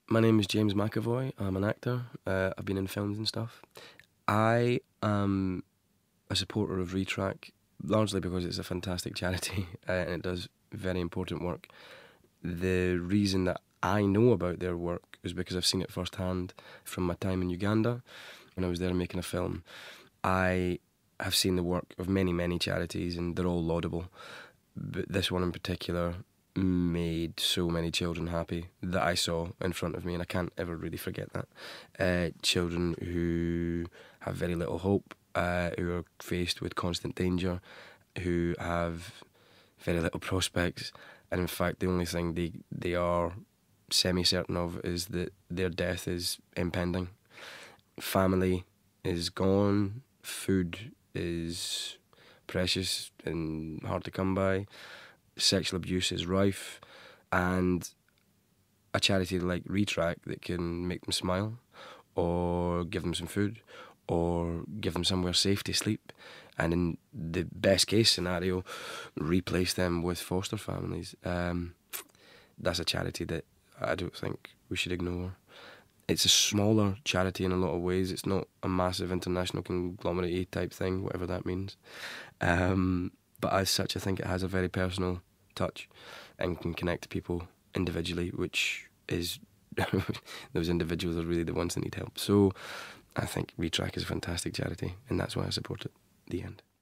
My name is James McAvoy. I'm an actor. I've been in films and stuff. I am a supporter of Retrak, largely because it's a fantastic charity and it does very important work. The reason that I know about their work is because I've seen it firsthand from my time in Uganda when I was there making a film. I have seen the work of many, many charities and they're all laudable, but this one in particular made so many children happy that I saw in front of me, and I can't ever really forget that. Children who have very little hope, who are faced with constant danger, who have very little prospects, and in fact the only thing they are semi-certain of is that their death is impending. Family is gone, food is precious and hard to come by, sexual abuse is rife, and a charity like Retrak that can make them smile, or give them some food, or give them somewhere safe to sleep, and in the best case scenario, replace them with foster families. That's a charity that I don't think we should ignore. It's a smaller charity in a lot of ways. It's not a massive international conglomerate type thing, whatever that means. But as such, I think it has a very personal touch and can connect people individually, which is those individuals are really the ones that need help. So I think Retrak is a fantastic charity, and that's why I support it. The end.